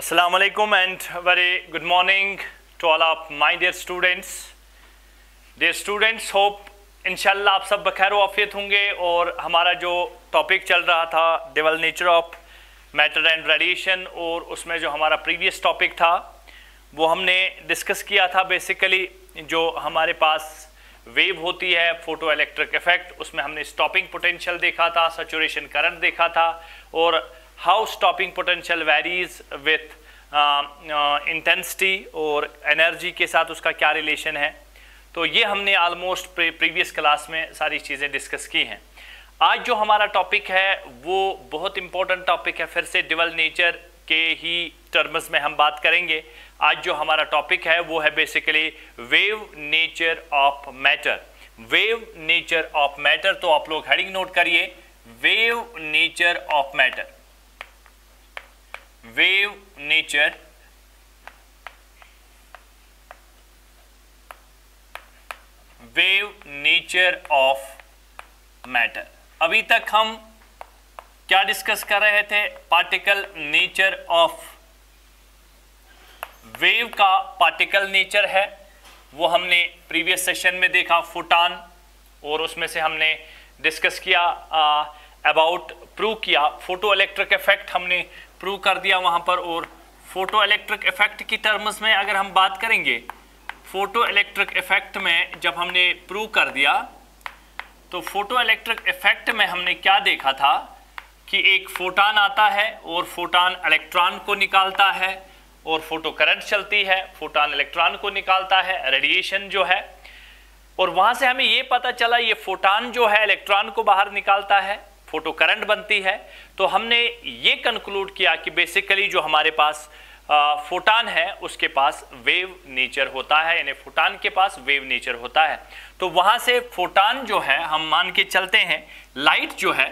Assalamu alaikum and very good morning to all of my dear students. Dear students, hope इंशाल्लाह आप सब बखैर आफियत होंगे। और हमारा जो टॉपिक चल रहा था dual nature of matter and radiation, और उसमें जो हमारा प्रीवियस टॉपिक था वो हमने डिस्कस किया था। बेसिकली जो हमारे पास वेव होती है, फोटो इलेक्ट्रिक इफेक्ट, उसमें हमने स्टॉपिंग पोटेंशियल देखा था, सैचुरेशन करंट देखा था, और how stopping potential varies with intensity और एनर्जी के साथ उसका क्या रिलेशन है। तो ये हमने ऑलमोस्ट प्रीवियस क्लास में सारी चीज़ें डिस्कस की हैं। आज जो हमारा टॉपिक है वो बहुत इंपॉर्टेंट टॉपिक है, फिर से डबल नेचर के ही टर्म्स में हम बात करेंगे। आज जो हमारा टॉपिक है वो है basically wave nature of matter. Wave nature of matter, तो आप लोग हेडिंग नोट करिए, wave nature of matter. Wave nature of matter. अभी तक हम क्या डिस्कस कर रहे थे? पार्टिकल नेचर ऑफ वेव का पार्टिकल नेचर है वो हमने प्रीवियस सेशन में देखा, फोटॉन, और उसमें से हमने डिस्कस किया अबाउट, प्रूव किया फोटो इलेक्ट्रिक इफेक्ट हमने प्रूव कर दिया वहां पर। और फोटो इलेक्ट्रिक इफेक्ट की टर्म्स में अगर हम बात करेंगे, फोटो इलेक्ट्रिक इफेक्ट में जब हमने प्रूव कर दिया तो फोटो इलेक्ट्रिक इफेक्ट में हमने क्या देखा था कि एक फोटॉन आता है और फोटॉन इलेक्ट्रॉन को निकालता है, और फोटो करंट चलती है, फोटॉन इलेक्ट्रॉन को निकालता है, रेडिएशन जो है, और वहां से हमें ये पता चला ये फोटॉन जो है इलेक्ट्रॉन को बाहर निकालता है, फोटो करंट बनती है। तो हमने ये कंक्लूड किया कि बेसिकली जो हमारे पास फोटॉन है उसके पास वेव नेचर होता है, यानी फोटॉन के पास वेव नेचर होता है। तो वहां से फोटॉन जो है हम मान के चलते हैं, लाइट जो है,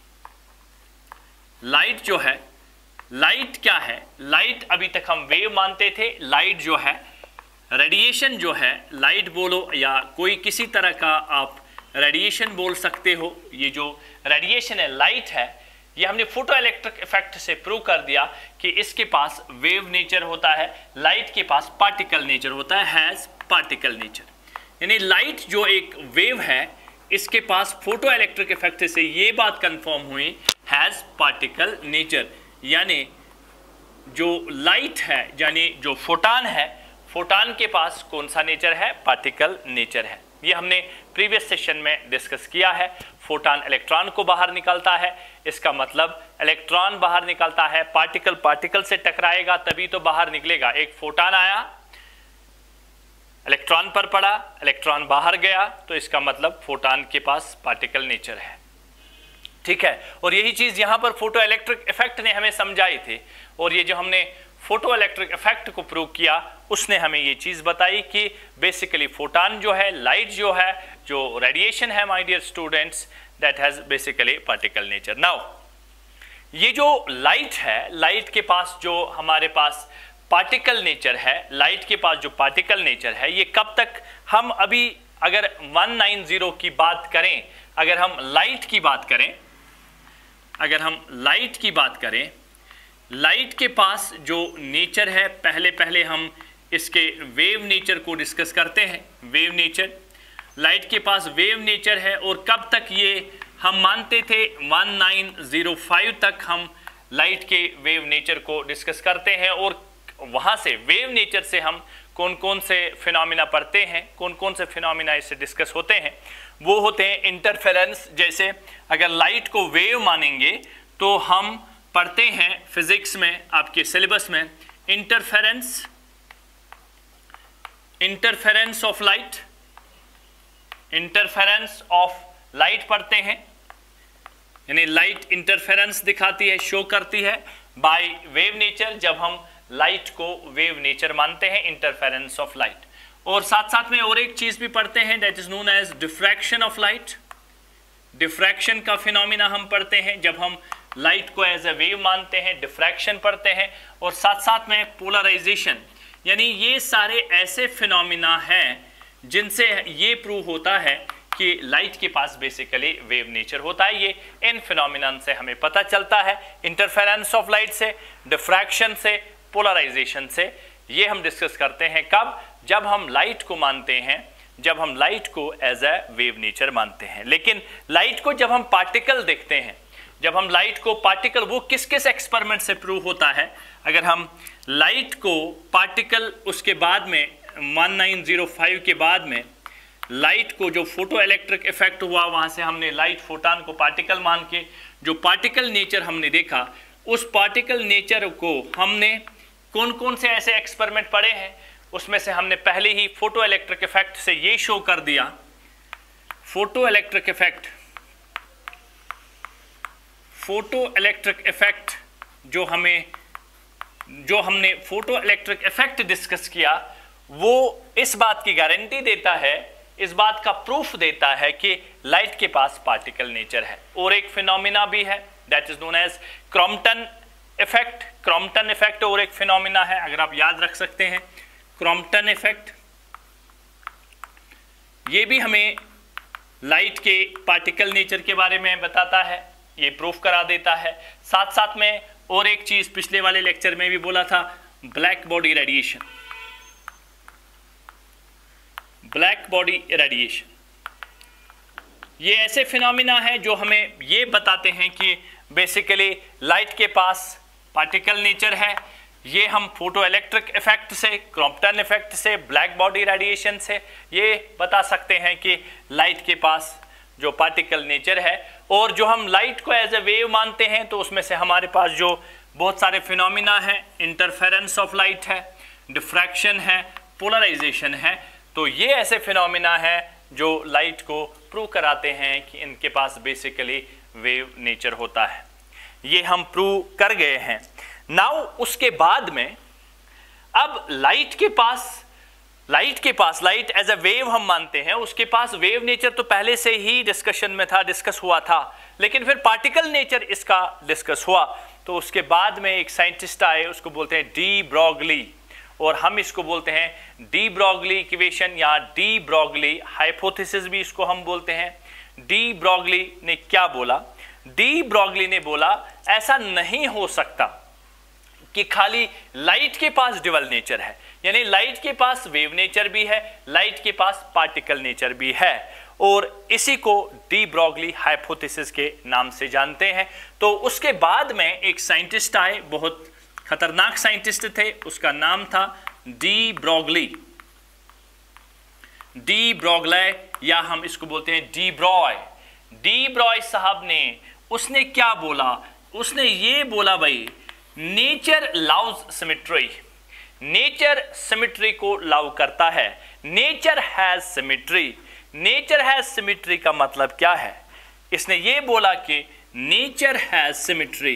लाइट क्या है? लाइट अभी तक हम वेव मानते थे, लाइट जो है, रेडिएशन जो है, लाइट बोलो या कोई किसी तरह का आप रेडिएशन बोल सकते हो। ये जो रेडिएशन है, लाइट है, ये हमने फोटो इलेक्ट्रिक इफेक्ट से प्रूव कर दिया कि इसके पास वेव नेचर होता है, लाइट के पास पार्टिकल नेचर होता है, हैज पार्टिकल नेचर। यानी लाइट जो एक वेव है इसके पास फोटो इलेक्ट्रिक इफेक्ट से ये बात कंफर्म हुई, हैज पार्टिकल नेचर। यानी जो लाइट है, यानी जो फोटॉन है, फोटॉन के पास कौन सा नेचर है? पार्टिकल नेचर है। ये हमने प्रीवियस सेशन में डिस्कस किया है। फोटॉन इलेक्ट्रॉन को बाहर निकालता है, इसका मतलब इलेक्ट्रॉन बाहर निकालता है, पार्टिकल पार्टिकल से टकराएगा तभी तो बाहर निकलेगा। एक फोटॉन आया, इलेक्ट्रॉन पर पड़ा, इलेक्ट्रॉन बाहर गया, तो इसका मतलब फोटॉन के पास पार्टिकल नेचर है। ठीक है, और यही चीज यहां पर फोटो इलेक्ट्रिक इफेक्ट ने हमें समझाई थी, और ये जो हमने फोटो इलेक्ट्रिक इफेक्ट को प्रूव किया उसने हमें ये चीज बताई कि बेसिकली फोटॉन जो है, लाइट जो है, जो रेडिएशन है my dear students, that has basically particle nature. Now ये जो लाइट है, लाइट के पास जो हमारे पास पार्टिकल नेचर है, लाइट के पास जो पार्टिकल नेचर है, ये कब तक हम अभी अगर 190 की बात करें, अगर हम लाइट की बात करें, लाइट के पास जो नेचर है, पहले हम इसके वेव नेचर को डिस्कस करते हैं। वेव नेचर, लाइट के पास वेव नेचर है, और कब तक ये हम मानते थे? 1905 तक हम लाइट के वेव नेचर को डिस्कस करते हैं, और वहाँ से वेव नेचर से हम कौन कौन से फिनोमिना पढ़ते हैं, कौन कौन से फिनोमिना इससे डिस्कस होते हैं। वो होते हैं इंटरफेरेंस। जैसे अगर लाइट को वेव मानेंगे तो हम पढ़ते हैं फिजिक्स में, आपके सिलेबस में, इंटरफेरेंस ऑफ लाइट पढ़ते हैं। यानी लाइट इंटरफेरेंस दिखाती है, शो करती है बाय वेव नेचर। जब हम लाइट को वेव नेचर मानते हैं, इंटरफेरेंस ऑफ लाइट। और साथ साथ में और एक चीज भी पढ़ते हैं, that is known as diffraction of light. Diffraction का फिनोमिना हम पढ़ते हैं जब हम लाइट को एज ए वेव मानते हैं, डिफ्रैक्शन पढ़ते हैं। और साथ साथ में पोलराइजेशन, यानी ये सारे ऐसे फिनोमिना हैं जिनसे ये प्रूव होता है कि लाइट के पास बेसिकली वेव नेचर होता है। ये इन फिनोमिनन से हमें पता चलता है, इंटरफेरेंस ऑफ लाइट से, डिफ्रैक्शन से, पोलराइजेशन से। ये हम डिस्कस करते हैं कब, जब हम लाइट को मानते हैं, जब हम लाइट को एज ए वेव नेचर मानते हैं। लेकिन लाइट को जब हम पार्टिकल देखते हैं, जब हम लाइट को पार्टिकल, वो किस किस एक्सपेरिमेंट से प्रूव होता है। अगर हम लाइट को पार्टिकल, उसके बाद में 1905 के बाद में लाइट को जो फोटो इलेक्ट्रिक इफेक्ट हुआ, वहां से हमने लाइट फोटॉन को पार्टिकल मान के जो पार्टिकल नेचर हमने देखा, उस पार्टिकल नेचर को हमने कौन कौन से ऐसे एक्सपेरिमेंट पढ़े हैं, उसमें से हमने पहले ही फोटो इलेक्ट्रिक इफेक्ट से ये शो कर दिया। Photo electric effect, photo electric effect जो हमने फोटो इलेक्ट्रिक इफेक्ट डिस्कस किया, वो इस बात की गारंटी देता है, इस बात का प्रूफ देता है कि लाइट के पास पार्टिकल नेचर है। और एक फिनोमिना भी है, that is known as Compton effect. Compton effect और एक फिनोमिना है, अगर आप याद रख सकते हैं, क्रॉम्पटन इफेक्ट। ये भी हमें लाइट के पार्टिकल नेचर के बारे में बताता है, ये प्रूफ करा देता है। साथ साथ में और एक चीज पिछले वाले लेक्चर में भी बोला था, black body radiation. Black body radiation ये ऐसे फिनोमिना है जो हमें ये बताते हैं कि बेसिकली लाइट के पास पार्टिकल नेचर है। ये हम फोटो इलेक्ट्रिक इफेक्ट से, क्रॉम्पटन इफेक्ट से, ब्लैक बॉडी रेडिएशन से ये बता सकते हैं कि लाइट के पास जो पार्टिकल नेचर है। और जो हम लाइट को एज ए वेव मानते हैं, तो उसमें से हमारे पास जो बहुत सारे फिनोमिना हैं, इंटरफेरेंस ऑफ लाइट है, डिफ्रैक्शन है, पोलराइजेशन है। तो ये ऐसे फिनोमिना है जो लाइट को प्रूव कराते हैं कि इनके पास बेसिकली वेव नेचर होता है। ये हम प्रूव कर गए हैं। नाउ उसके बाद में अब लाइट के पास लाइट एज अ वेव हम मानते हैं, उसके पास वेव नेचर तो पहले से ही डिस्कशन में था, डिस्कस हुआ था। लेकिन फिर पार्टिकल नेचर इसका डिस्कस हुआ, तो उसके बाद में एक साइंटिस्ट आए, उसको बोलते हैं डी ब्रॉगली, और हम इसको बोलते हैं डी ब्रॉगली इक्वेशन या डी ब्रॉगली हाइपोथेसिस भी इसको हम बोलते हैं। डी ब्रॉगली ने क्या बोला? डी ब्रॉगली ने बोला ऐसा नहीं हो सकता कि खाली लाइट के पास ड्यूअल नेचर है, यानी लाइट के पास वेव नेचर भी है, लाइट के पास पार्टिकल नेचर भी है, और इसी को डी ब्रॉगली हाइपोथेसिस के नाम से जानते हैं। तो उसके बाद में एक साइंटिस्ट आए, बहुत खतरनाक साइंटिस्ट थे, उसका नाम था डी ब्रॉगली। डी ब्रॉगले या हम इसको बोलते हैं डी ब्रॉय। डी ब्रॉय साहब ने, उसने क्या बोला? उसने ये बोला भाई nature loves symmetry, nature symmetry को लव करता है। Nature has symmetry, nature has symmetry का मतलब क्या है? इसने ये बोला कि nature has symmetry,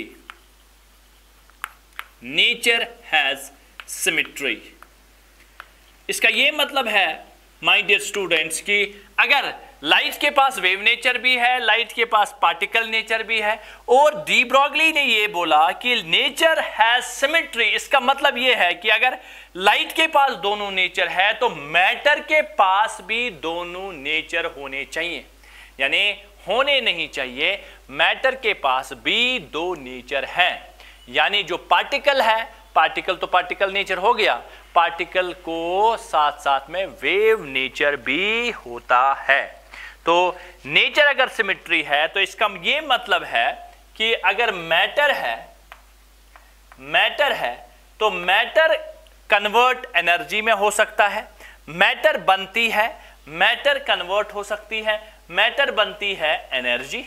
nature has symmetry. इसका ये मतलब है माय डियर स्टूडेंट्स कि अगर लाइट के पास वेव नेचर भी है, लाइट के पास पार्टिकल नेचर भी है, और डी ब्रॉगली ने ये बोला कि नेचर हैज सिमेट्री, इसका मतलब ये है कि अगर लाइट के पास दोनों नेचर है तो मैटर के पास भी दोनों नेचर होने चाहिए, यानी होने नहीं चाहिए, मैटर के पास भी दो नेचर हैं। यानी जो पार्टिकल है, पार्टिकल तो पार्टिकल नेचर हो गया, पार्टिकल को साथ साथ में वेव नेचर भी होता है। तो नेचर अगर सिमेट्री है तो इसका ये मतलब है कि अगर मैटर है तो मैटर कन्वर्ट एनर्जी में हो सकता है, मैटर बनती है, मैटर कन्वर्ट हो सकती है, मैटर बनती है एनर्जी,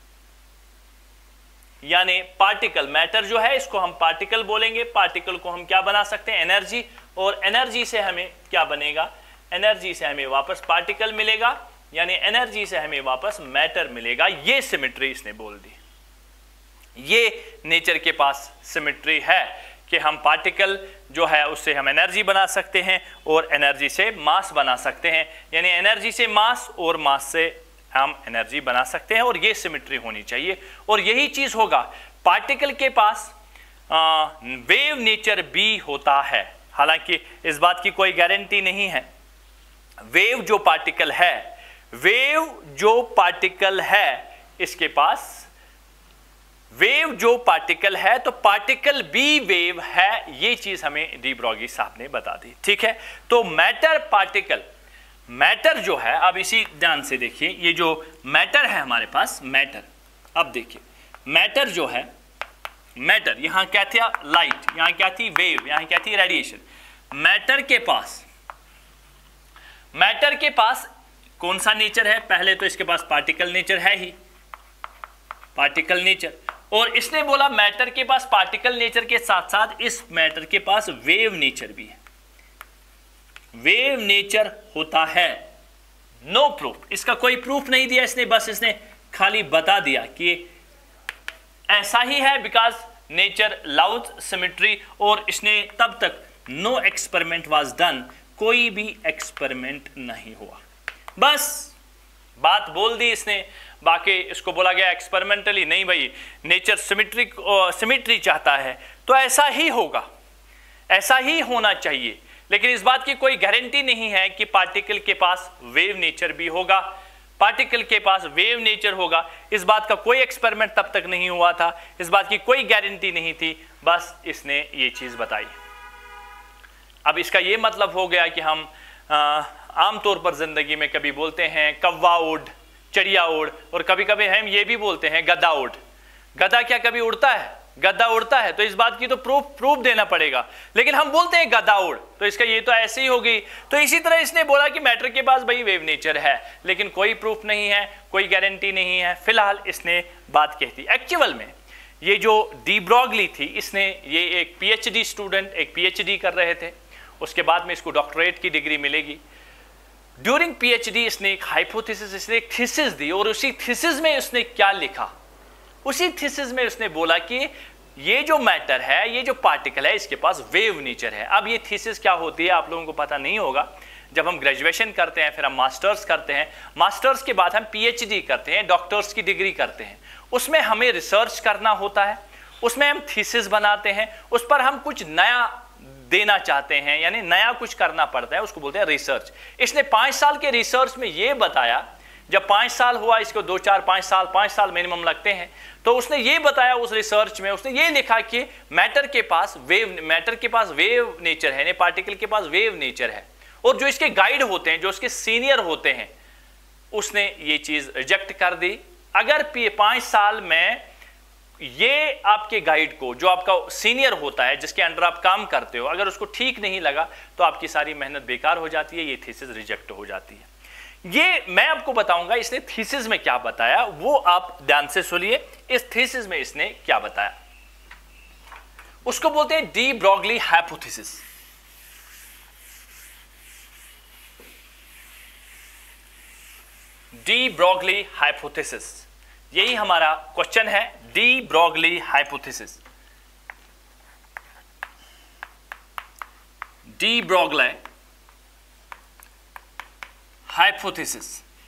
यानी पार्टिकल, मैटर जो है इसको हम पार्टिकल बोलेंगे, पार्टिकल को हम क्या बना सकते हैं? एनर्जी, और एनर्जी से हमें क्या बनेगा? एनर्जी से हमें वापस पार्टिकल मिलेगा, यानी एनर्जी से हमें वापस मैटर मिलेगा। ये सिमेट्री इसने बोल दी। ये नेचर के पास सिमेट्री है कि हम पार्टिकल जो है उससे हम एनर्जी बना सकते हैं और एनर्जी से मास बना सकते हैं, यानी एनर्जी से मास और मास से हम एनर्जी बना सकते हैं, और ये सिमेट्री होनी चाहिए। और यही चीज होगा, पार्टिकल के पास वेव नेचर भी होता है, हालांकि इस बात की कोई गारंटी नहीं है। वेव जो पार्टिकल है, वेव जो पार्टिकल है, इसके पास वेव जो पार्टिकल है तो पार्टिकल भी वेव है, ये चीज हमें डी ब्रॉगली साहब ने बता दी। ठीक है, तो मैटर पार्टिकल, मैटर जो है, अब इसी ध्यान से देखिए, ये जो मैटर है हमारे पास, मैटर, अब देखिए मैटर जो है, मैटर यहां क्या था लाइट, यहां क्या थी वेव, यहां क्या थी रेडिएशन। मैटर के पास कौन सा नेचर है? पहले तो इसके पास पार्टिकल नेचर है ही, पार्टिकल नेचर, और इसने बोला मैटर के पास पार्टिकल नेचर के साथ साथ इस मैटर के पास वेव नेचर भी है, वेव नेचर होता है। नो प्रूफ, इसका कोई प्रूफ नहीं दिया इसने, बस इसने खाली बता दिया कि ऐसा ही है, बिकॉज नेचर लव्स सिमेट्री, और इसने तब तक नो एक्सपेरिमेंट वाज डन, कोई भी एक्सपेरिमेंट नहीं हुआ, बस बात बोल दी इसने। बाकी इसको बोला गया एक्सपेरिमेंटली नहीं भाई, नेचर सिमेट्री चाहता है तो ऐसा ही होगा, ऐसा ही होना चाहिए, लेकिन इस बात की कोई गारंटी नहीं है कि पार्टिकल के पास वेव नेचर भी होगा, पार्टिकल के पास वेव नेचर होगा। इस बात का कोई एक्सपेरिमेंट तब तक नहीं हुआ था, इस बात की कोई गारंटी नहीं थी, बस इसने ये चीज बताई। अब इसका ये मतलब हो गया कि हम आमतौर पर जिंदगी में कभी बोलते हैं कौवा उड़, चिड़िया उड़, और कभी कभी हम ये भी बोलते हैं गधा उड़। गधा क्या कभी उड़ता है? गधा उड़ता है, तो इस बात की तो प्रूफ देना पड़ेगा, लेकिन हम बोलते हैं गधा उड़, तो इसका ये तो ऐसे ही हो गई। तो इसी तरह इसने बोला कि मैटर के पास भाई वेव नेचर है, लेकिन कोई प्रूफ नहीं है, कोई गारंटी नहीं है, फिलहाल इसने बात कहती। एक्चुअल में ये जो डी ब्रॉगली थी, इसने ये एक पीएचडी स्टूडेंट, एक पीएचडी कर रहे थे, उसके बाद में इसको डॉक्टरेट की डिग्री मिलेगी। ड्यूरिंग पीएचडी इसने एक हाइपोथेसिस, इसने एक थीसिस दी, और उसी थीसिस में उसने क्या लिखा, उसी थीसिस में उसने बोला कि ये जो मैटर है, ये जो पार्टिकल है, इसके पास वेव नेचर है। अब ये थीसिस क्या होती है आप लोगों को पता नहीं होगा। जब हम ग्रेजुएशन करते हैं, फिर हम मास्टर्स करते हैं, मास्टर्स के बाद हम पीएचडी करते हैं, डॉक्टर्स की डिग्री करते हैं, उसमें हमें रिसर्च करना होता है, उसमें हम थीसिस बनाते हैं, उस पर हम कुछ नया देना चाहते हैं, यानी नया कुछ करना पड़ता है, उसको बोलते हैं रिसर्च। इसने 5 साल के रिसर्च में ये बताया, जब 5 साल हुआ, इसको 2, 4, 5 साल मिनिमम लगते हैं, तो उसने ये बताया उस रिसर्च में, उसने ये लिखा कि मैटर के पास वेव नेचर है, पार्टिकल के पास वेव नेचर है, और जो इसके गाइड होते हैं, जो इसके सीनियर होते हैं, उसने ये चीज रिजेक्ट कर दी। अगर 5 साल में ये आपके गाइड को, जो आपका सीनियर होता है, जिसके अंडर आप काम करते हो, अगर उसको ठीक नहीं लगा तो आपकी सारी मेहनत बेकार हो जाती है, ये थीसिस रिजेक्ट हो जाती है। ये मैं आपको बताऊंगा इसने थीसिस में क्या बताया, वो आप ध्यान से सुनिए। इस थीसिस में इसने क्या बताया, उसको बोलते हैं de Broglie hypothesis. De Broglie hypothesis, यही हमारा क्वेश्चन है, de Broglie hypothesis. De Broglie hypothesis.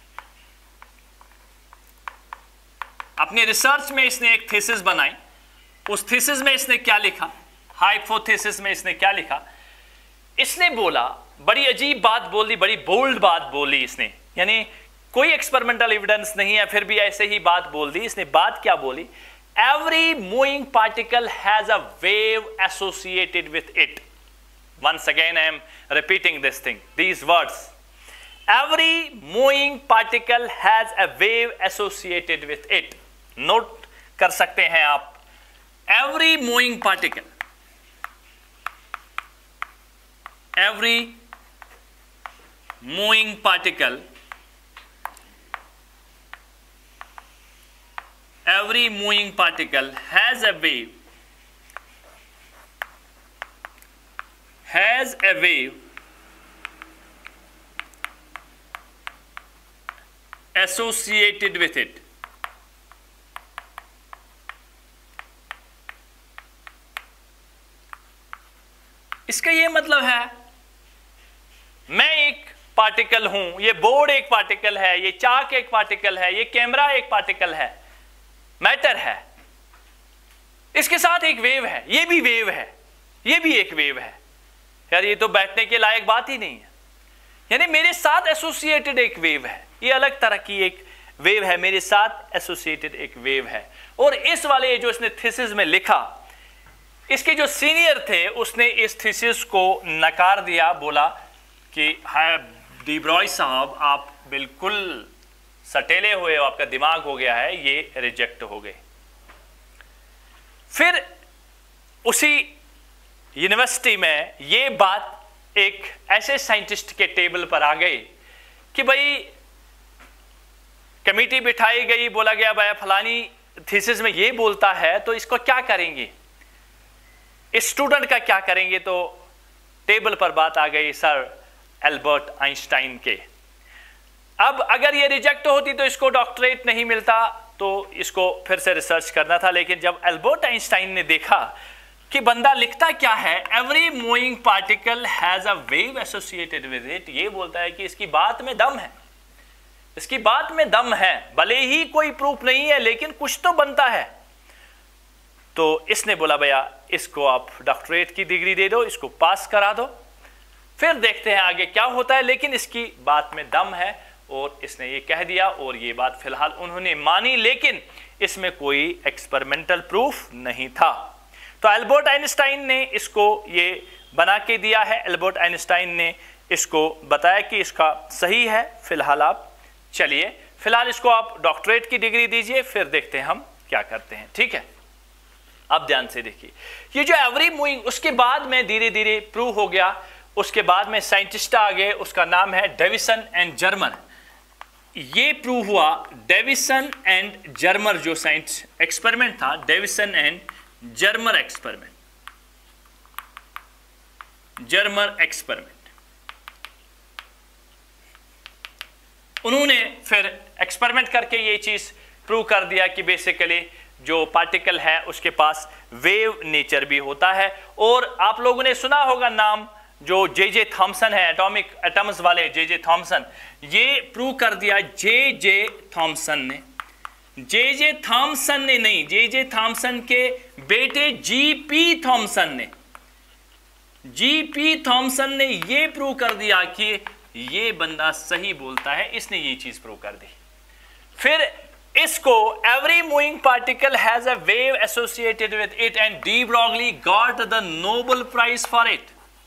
अपने रिसर्च में इसने एक थीसिस बनाई, उस थीसिस में इसने क्या लिखा, हाइपोथेसिस में इसने क्या लिखा, इसने बोला, बड़ी अजीब बात बोली, बड़ी बोल्ड बात बोली इसने, यानी कोई एक्सपेरिमेंटल एविडेंस नहीं है, फिर भी ऐसे ही बात बोल दी इसने। बात क्या बोली? Every moving particle has a wave associated with it. Once again I am repeating this thing, these words, every moving particle has a wave associated with it. Note कर सकते हैं आप, every moving particle, every moving particle, every moving particle has a wave, has a wave associated with it. इसका ये मतलब है, मैं एक पार्टिकल हूं, ये बोर्ड एक पार्टिकल है, ये चाक एक पार्टिकल है, ये कैमरा एक पार्टिकल है, मैटर है, इसके साथ एक वेव है, ये भी वेव है, ये भी एक वेव है। यार ये तो बैठने के लायक बात ही नहीं है। यानी मेरे साथ एसोसिएटेड एक वेव है, ये अलग तरह की एक वेव है, मेरे साथ एसोसिएटेड एक वेव है। और इस वाले जो इसने थीसिस में लिखा, इसके जो सीनियर थे उसने इस थीसिस को नकार दिया, बोला कि हाय डी ब्रॉय साहब आप बिल्कुल सटेले हुए हो, आपका दिमाग हो गया है, ये रिजेक्ट हो गए। फिर उसी यूनिवर्सिटी में ये बात एक ऐसे साइंटिस्ट के टेबल पर आ गई कि भाई कमेटी बिठाई गई, बोला गया भाई फलानी थीसिस में ये बोलता है तो इसको क्या करेंगे, इस स्टूडेंट का क्या करेंगे। तो टेबल पर बात आ गई सर एल्बर्ट आइंस्टाइन के। अब अगर ये रिजेक्ट होती तो इसको डॉक्टरेट नहीं मिलता, तो इसको फिर से रिसर्च करना था। लेकिन जब एल्बर्ट आइंस्टाइन ने देखा कि बंदा लिखता क्या है, every moving particle has a wave associated with it, ये बोलता है कि इसकी बात में दम है, इसकी बात में दम है, भले ही कोई प्रूफ नहीं है लेकिन कुछ तो बनता है। तो इसने बोला भैया इसको आप डॉक्टरेट की डिग्री दे दो, इसको पास करा दो, फिर देखते हैं आगे क्या होता है। लेकिन इसकी बात में दम है और इसने ये कह दिया और ये बात फिलहाल उन्होंने मानी, लेकिन इसमें कोई एक्सपेरिमेंटल प्रूफ नहीं था। तो एल्बर्ट आइंस्टाइन ने इसको ये बना के दिया है, एल्बर्ट आइंस्टाइन ने इसको बताया कि इसका सही है। फिलहाल आप चलिए, फिलहाल इसको आप डॉक्टरेट की डिग्री दीजिए, फिर देखते हैं हम क्या करते हैं, ठीक है। अब ध्यान से देखिए, ये जो एवरी मूविंग, उसके बाद में धीरे धीरे प्रूव हो गया। उसके बाद में साइंटिस्ट आ गए, उसका नाम है डेविसन एंड जर्मर। ये प्रूव हुआ डेविसन एंड जर्मर जो साइंस एक्सपेरिमेंट था, Davisson and Germer experiment, Germer experiment. उन्होंने फिर एक्सपेरिमेंट करके ये चीज प्रूव कर दिया कि बेसिकली जो पार्टिकल है उसके पास वेव नेचर भी होता है। और आप लोगों ने सुना होगा नाम जो जे थॉमसन है, एटॉमिक एटम्स वाले जे थॉमसन, ये प्रूव कर दिया जे थॉमसन ने। जे थॉमसन ने नहीं, जे थॉमसन के बेटे जीपी थॉमसन ने, जीपी थॉमसन ने ये प्रूव कर दिया कि ये बंदा सही बोलता है, इसने ये चीज प्रूव कर दी। फिर इसको every moving particle has a wave associated with it and de Broglie got the Nobel prize for it.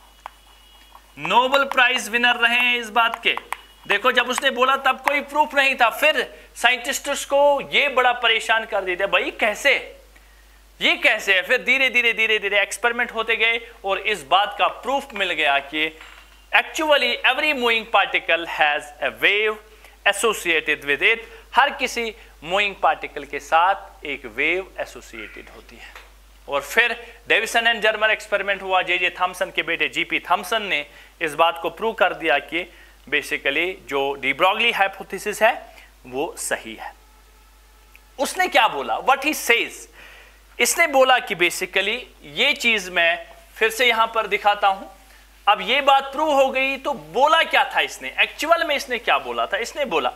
Nobel prize winner रहे हैं इस बात के। देखो जब उसने बोला तब कोई प्रूफ नहीं था, फिर साइंटिस्ट्स को ये बड़ा परेशान कर देते, भाई कैसे, ये कैसे है। फिर धीरे धीरे एक्सपेरिमेंट होते गए और इस बात का प्रूफ मिल गया कि actually every moving particle has a wave associated with it. हर किसी मूविंग पार्टिकल के साथ एक वेव एसोसिएटेड होती है। और फिर डेविसन एंड जर्मर एक्सपेरिमेंट हुआ, जे थॉमसन के बेटे जीपी थॉमसन ने इस बात को प्रूव कर दिया कि बेसिकली जो डी ब्रॉगली हाइपोथेसिस है वो सही है। उसने क्या बोला, व्हाट ही सेज, इसने बोला कि बेसिकली ये चीज मैं फिर से यहां पर दिखाता हूं। अब ये बात प्रूव हो गई तो बोला क्या था इसने, एक्चुअल में इसने क्या बोला था, इसने बोला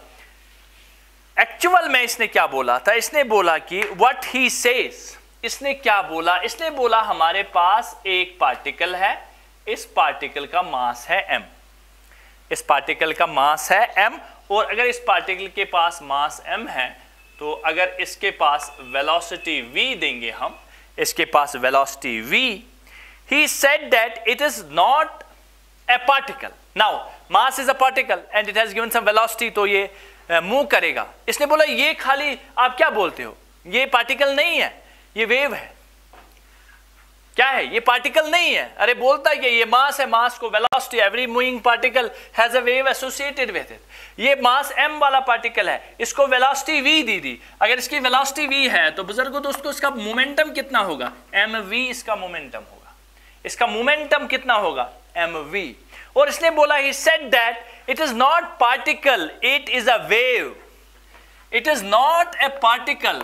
एक्चुअल में इसने क्या बोला था, इसने बोला कि व्हाट ही सेज, इसने क्या बोला, इसने बोला हमारे पास एक पार्टिकल है, इस पार्टिकल का मास है m, इस पार्टिकल का मास है m, और अगर इस पार्टिकल के पास मास m है तो अगर इसके पास वेलोसिटी v देंगे हम, इसके पास velocity v, he said that it is not a particle. Now mass is a particle and it has given some velocity, तो ये मूव करेगा। इसने बोला ये खाली आप क्या बोलते हो, ये पार्टिकल नहीं है, ये वेव है। क्या है, ये पार्टिकल नहीं है। अरे बोलता है कि ये मास है, मास को velocity, every moving particle has a wave associated with it. ये मास m वाला पार्टिकल है, इसको वेलोसिटी v दी। अगर इसकी वेलोसिटी v है तो बुजुर्गों दोस्तों इसका मोमेंटम कितना होगा, mv इसका मोमेंटम होगा। इसका मोमेंटम कितना होगा, mv। और इसने बोला he said that it is not particle, it is a wave. It is not a particle.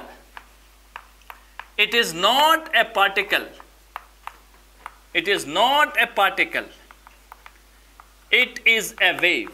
It is not a particle. It is not a particle. It is a wave.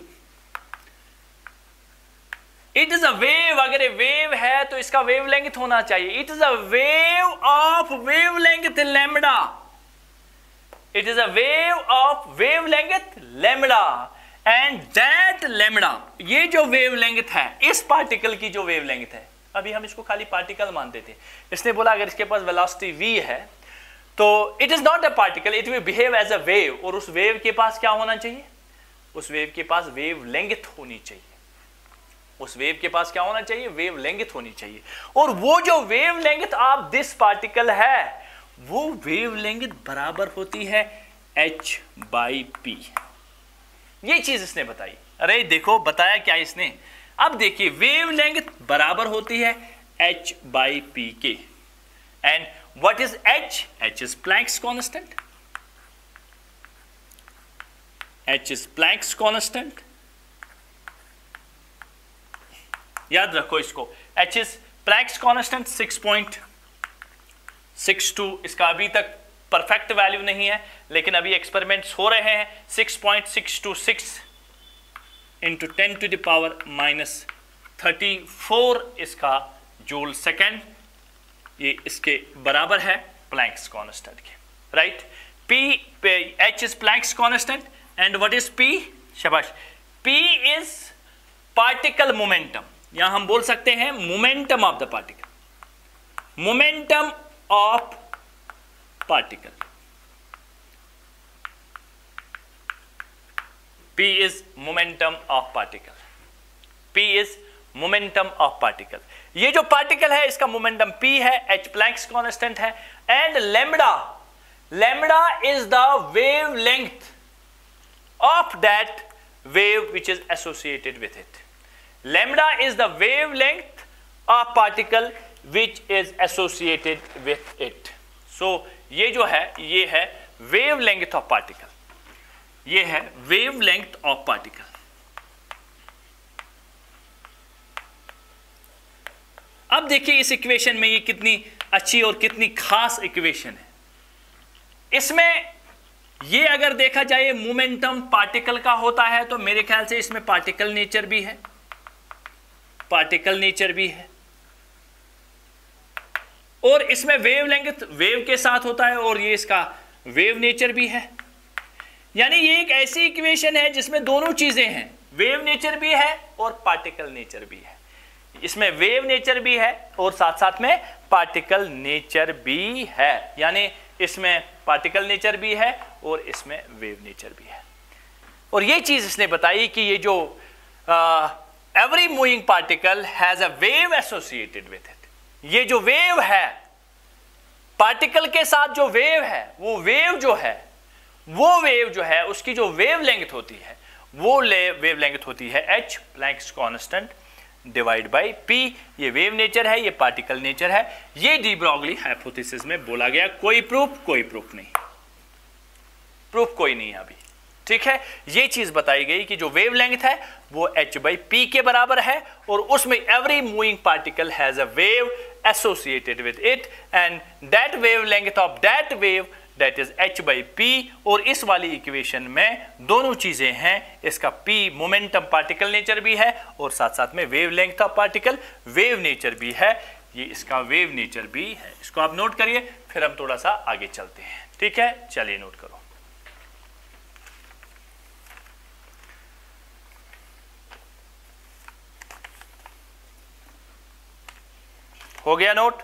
It is a wave. अगर ये wave है तो इसका wavelength होना चाहिए। It is a wave of wavelength lambda. It is a wave of wavelength lambda. And that lambda, ये जो wavelength है, इस पार्टिकल की जो वेवलेंथ है, अभी हम इसको खाली पार्टिकल मानते थे, इसने बोला अगर इसके पास वेलोसिटी v है तो it is not a particle, it will behave as a wave, और उस वेव के पास क्या होना चाहिए, उस वेव के पास वेवलेंथ होनी चाहिए, उस वेव के पास क्या होना चाहिए, वेवलेंथ होनी चाहिए। और वो जो वेवलेंथ ऑफ दिस पार्टिकल है वो वेवलेंथ बराबर होती है h/p। ये चीज इसने बताई। अरे देखो बताया क्या इसने, अब देखिए वेवलेंथ बराबर होती है h/p के। And what is h? h is Planck's constant, h is Planck's constant, याद रखो इसको, h इज प्लैंक्स कांस्टेंट 6.62, इसका अभी तक परफेक्ट वैल्यू नहीं है लेकिन अभी एक्सपेरिमेंट्स हो रहे हैं। 6.626 इंटू 10⁻³ इसका जूल सेकेंड, ये इसके बराबर है प्लैंक्स कांस्टेंट के, right. p h is Planck's constant and what is p? शाबाश, p इज पार्टिकल मोमेंटम, यहां हम बोल सकते हैं momentum of the particle, momentum of particle. p is momentum of particle, p is momentum of particle। ये जो particle है इसका मोमेंटम p है, h प्लैंक्स कांस्टेंट है, and lambda, lambda is the wavelength of that wave which is associated with it. Lambda is the wavelength of particle which is associated with it. So ये जो है ये है wavelength of particle, ये है wavelength of particle. अब देखिए इस इक्वेशन में ये कितनी अच्छी और कितनी खास इक्वेशन है। इसमें ये अगर देखा जाए मोमेंटम पार्टिकल का होता है तो मेरे ख्याल से इसमें पार्टिकल नेचर भी है, पार्टिकल नेचर भी है, और इसमें वेवलेंथ वेव के साथ होता है और ये इसका वेव नेचर भी है। यानी ये एक ऐसी इक्वेशन है जिसमें दोनों चीजें हैं, वेव नेचर भी है और पार्टिकल नेचर भी है। इसमें वेव नेचर भी है और साथ साथ में पार्टिकल नेचर भी है, यानी इसमें पार्टिकल नेचर भी है और इसमें वेव नेचर भी है। और ये चीज इसने बताई कि ये जो every moving particle has a wave associated with it. ये जो वेव है, पार्टिकल के साथ जो वेव है, वो वेव जो है उसकी जो वेवलेंथ होती है वो वेवलेंथ होती है h Planck's constant divide by p। ये वेव नेचर है, ये पार्टिकल नेचर है, ये डी ब्रॉगली हाइपोथेसिस में बोला गया। कोई प्रूफ नहीं, प्रूफ कोई नहीं अभी, ठीक है। ये चीज बताई गई कि जो वेवलेंथ है वो h/p के बराबर है और उसमें every moving particle has a wave associated with it and that wavelength of that wave that is h/p। और इस वाली इक्वेशन में दोनों चीजें हैं, इसका p मोमेंटम पार्टिकल नेचर भी है और साथ साथ में wavelength of particle wave nature भी है, ये इसका वेव नेचर भी है। इसको आप नोट करिए, फिर हम थोड़ा सा आगे चलते हैं, ठीक है। चलिए नोट करो। हो गया नोट?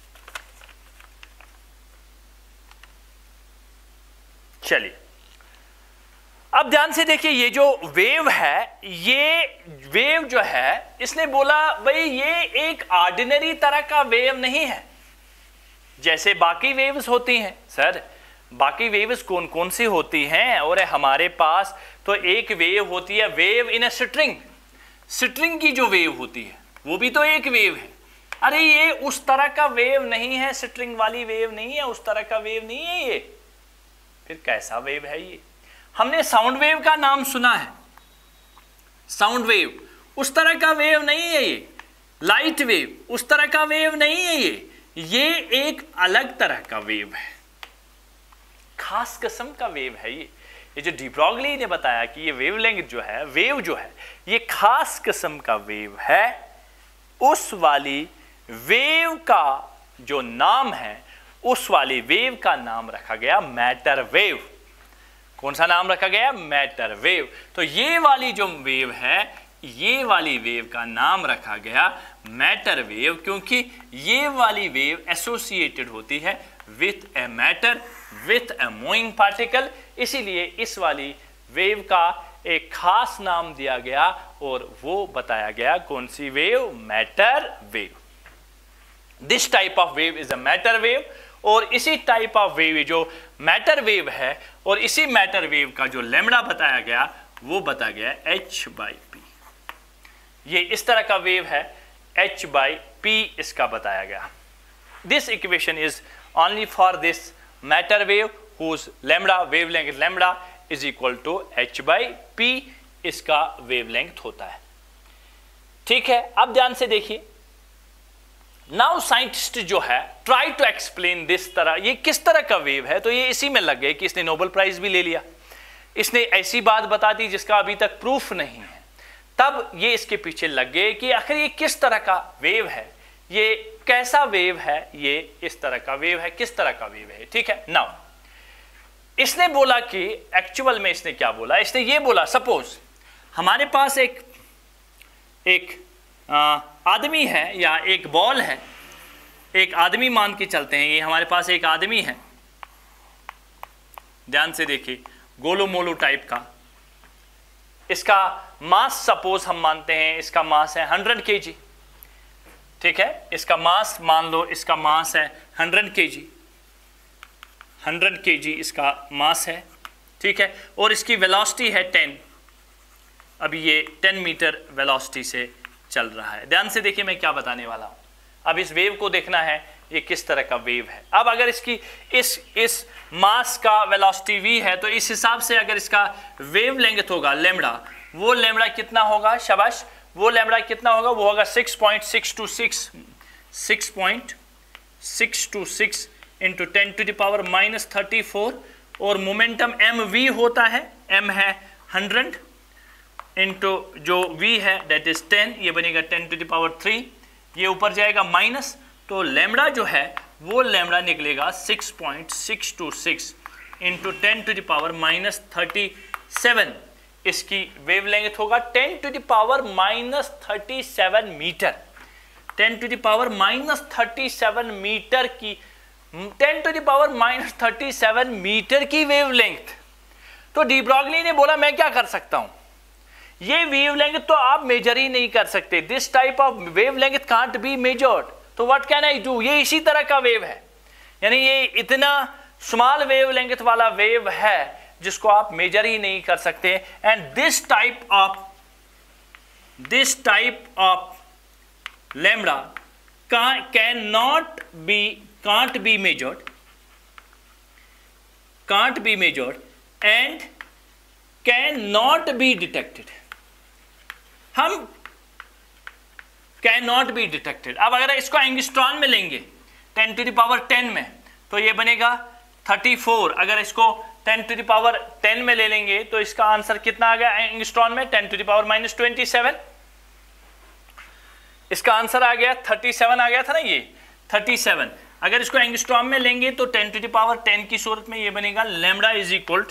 चलिए अब ध्यान से देखिए, ये जो वेव है, ये वेव जो है, इसने बोला भाई ये एक ऑर्डिनरी तरह का वेव नहीं है जैसे बाकी वेव्स होती हैं। सर बाकी वेव्स कौन कौन सी होती हैं? और हमारे पास तो एक वेव होती है, wave in a string, string की जो वेव होती है वो भी तो एक वेव है। अरे ये उस तरह का वेव नहीं है, स्ट्रिंग वाली वेव नहीं है, उस तरह का वेव नहीं है ये। फिर कैसा वेव है ये? हमने साउंड वेव का नाम सुना है, साउंड वेव उस तरह का वेव नहीं है ये। लाइट वेव उस तरह का वेव नहीं है ये एक अलग तरह का वेव है, खास किस्म का वेव है ये। ये जो डी ब्रॉगली ने बताया कि ये वेवलेंथ जो है, वेव जो है, ये खास किस्म का वेव है। उस वाली वेव का जो नाम है, उस वाली वेव का नाम रखा गया मैटर वेव। कौन सा नाम रखा गया? Matter wave. तो ये वाली जो वेव है, ये वाली वेव का नाम रखा गया मैटर वेव, क्योंकि ये वाली वेव एसोसिएटेड होती है with a matter, with a moving particle, इसीलिए इस वाली वेव का एक खास नाम दिया गया और वो बताया गया कौन सी wave? Matter wave. This type of wave is a matter wave, और इसी टाइप ऑफ वेव जो मैटर वेव है, और इसी मैटर वेव का जो लैम्बडा बताया गया वो बताया गया h/p। ये इस तरह का वेव है, h/p इसका बताया गया। This equation is only for this matter wave whose lambda, wavelength lambda is equal to h/p, इसका वेवलेंथ होता है। ठीक है, अब ध्यान से देखिए, नाउ साइंटिस्ट जो है ट्राई टू एक्सप्लेन दिस तरह, ये किस तरह का वेव है। तो ये इसी में लग गए कि इसने नोबेल प्राइज भी ले लिया, इसने ऐसी बात बता दी जिसका अभी तक प्रूफ नहीं है, तब ये इसके पीछे लग गए कि आखिर ये किस तरह का वेव है, ये कैसा वेव है, ये इस तरह का वेव है, किस तरह का वेव है। ठीक है, नाउ इसने बोला कि एक्चुअल में इसने क्या बोला, इसने ये बोला सपोज हमारे पास एक आदमी है या एक बॉल है, एक आदमी मान के चलते हैं, ये हमारे पास एक आदमी है, ध्यान से देखिए, गोलू मोलू टाइप का, इसका मास सपोज हम मानते हैं, इसका मास है 100 kg। ठीक है, इसका मास मान लो, इसका मास है 100 kg, 100 kg इसका मास है। ठीक है, और इसकी वेलोसिटी है 10, अभी ये 10 मीटर वेलोसिटी से चल रहा है। ध्यान से देखिए मैं क्या बताने वाला हूं। अब इस वेव को देखना है ये किस तरह का वेव है। अब अगर इसकी इस मास का वेलोसिटी v है, तो इस हिसाब से अगर इसका वेव लेंथ होगा लैम्बडा, वो लैम्बडा कितना होगा? शाबाश, वो लैम्बडा कितना होगा? वो होगा 6.626 इंटू 10⁻⁻34, और मोमेंटम mv होता है, m है 100 इंटू जो v है डेट इज 10, ये बनेगा 10⁻3, ये ऊपर जाएगा माइनस, तो लैम्बडा जो है वो लैम्बडा निकलेगा 6.626 इंटू 10⁻⁻37, इसकी वेवलेंथ होगा 10⁻⁻37 मीटर, 10⁻⁻37 मीटर की 10⁻⁻37 मीटर की वेवलेंथ। तो डी ब्रॉगली ने बोला मैं क्या कर सकता हूं, ये वेवलेंथ तो आप मेजर ही नहीं कर सकते, this type of wavelength can't be measured, तो व्हाट कैन आई डू, ये इसी तरह का वेव है, यानी ये इतना स्मॉल वेवलेंथ वाला वेव है जिसको आप मेजर ही नहीं कर सकते, and this type of lambda can't be measured and cannot be detected, हम cannot be detected। अब अगर इसको एंगस्ट्रॉन में लेंगे 10⁻10 में, तो ये बनेगा 34, अगर इसको 10⁻10 में ले लेंगे तो इसका आंसर कितना आ गया एंगस्ट्रॉन में? 10⁻⁻27, इसका आंसर आ गया 37 आ गया था ना, ये 37। अगर इसको एंगस्ट्रॉम में लेंगे तो 10⁻10 की सूरत में ये बनेगा lambda is equal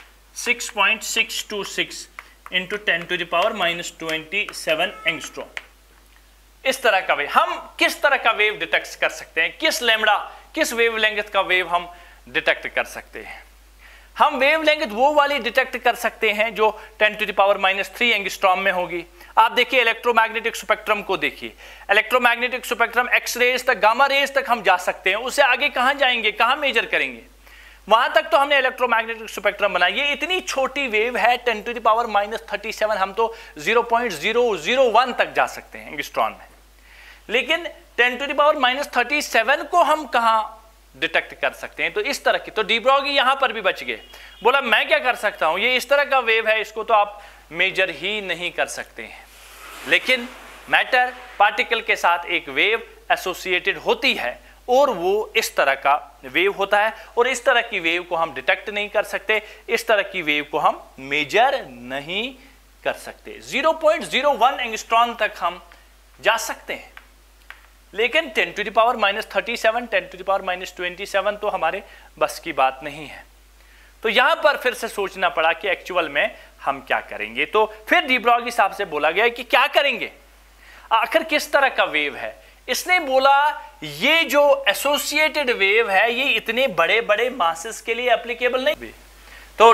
6.626 into 10⁻⁻27 angstrom. इस तरह का वेव हम किस तरह का वेव डिटेक्ट कर सकते हैं, किस लैम्बडा, किस वेवलेंथ का वेव हम डिटेक्ट कर सकते हैं? हम वेवलेंथ वो वाली डिटेक्ट कर सकते हैं जो 10⁻³ एंगस्ट्रॉम में होगी। आप देखिए इलेक्ट्रोमैग्नेटिक स्पेक्ट्रम को देखिए, इलेक्ट्रोमैग्नेटिक स्पेक्ट्रम एक्स रेज तक, गामा रेज तक हम जा सकते हैं, उससे आगे कहां जाएंगे, कहां मेजर करेंगे? वहां तक तो हमने इलेक्ट्रोमैग्नेटिक स्पेक्ट्रम बनाया। ये इतनी छोटी वेव है 10⁻⁻37, हम तो 0.001 तक जा सकते हैं एंगस्ट्रॉन में, लेकिन 10⁻⁻37 को हम कहां डिटेक्ट कर सकते हैं? तो इस तरह की, तो डी ब्रॉगी यहां पर भी बच गए, बोला मैं क्या कर सकता हूं, ये इस तरह का वेव है, इसको तो आप मेजर ही नहीं कर सकते हैं, लेकिन मैटर पार्टिकल के साथ एक वेव एसोसिएटेड होती है और वो इस तरह का वेव होता है, और इस तरह की वेव को हम डिटेक्ट नहीं कर सकते, इस तरह की वेव को हम मेजर नहीं कर सकते। 0.01 एंगस्ट्रॉन तक हम जा सकते हैं, लेकिन 10⁻⁻37 10⁻⁻27 तो हमारे बस की बात नहीं है। तो यहां पर फिर से सोचना पड़ा कि एक्चुअल में हम क्या करेंगे। तो फिर डी ब्रॉगली साहब से बोला गया कि क्या करेंगे, आखिर किस तरह का वेव है। इसने बोला ये जो एसोसिएटेड वेव है ये इतने बड़े बड़े मासेस के लिए एप्लीकेबल नहीं। तो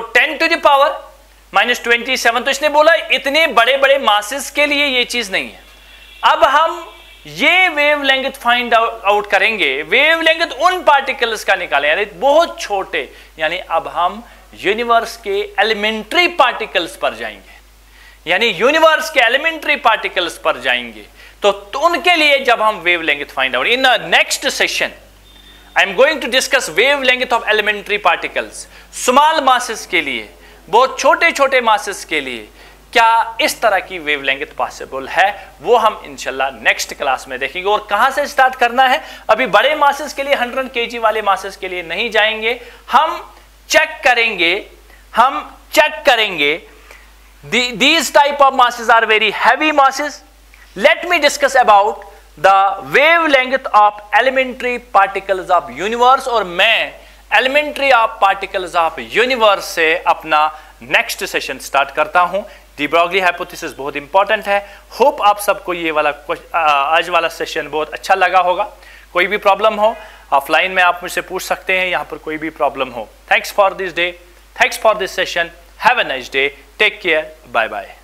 10⁻⁻27, तो इसने बोला इतने बड़े बड़े मासेस के लिए ये चीज नहीं है। अब हम ये वेवलेंथ फाइंड आउट करेंगे, वेवलेंथ उन पार्टिकल्स का निकालें, यानी बहुत छोटे, यानी अब हम यूनिवर्स के एलिमेंट्री पार्टिकल्स पर जाएंगे, यानी यूनिवर्स के एलिमेंट्री पार्टिकल्स पर जाएंगे। तो उनके लिए जब हम wavelength find out, in next session I am going to discuss wavelength of elementary particles, small masses के लिए, बहुत छोटे छोटे मासेस के लिए क्या इस तरह की वेवलेंथ पॉसिबल है, वो हम इंशाल्लाह नेक्स्ट क्लास में देखेंगे। और कहां से स्टार्ट करना है, अभी बड़े मासेस के लिए 100 kg वाले मासेस के लिए नहीं जाएंगे, हम चेक करेंगे these type of masses are very heavy masses. Let me discuss about the wavelength of elementary particles of universe, और मैं elementary of particles of universe से अपना नेक्स्ट सेशन स्टार्ट करता हूं। डी ब्रॉगली हाइपोथेसिस बहुत important है। Hope आप सबको ये वाला आज वाला सेशन बहुत अच्छा लगा होगा। कोई भी प्रॉब्लम हो ऑफलाइन में आप मुझसे पूछ सकते हैं, यहां पर कोई भी प्रॉब्लम हो। Thanks for this day, thanks for this session, have a nice day, take care, bye bye.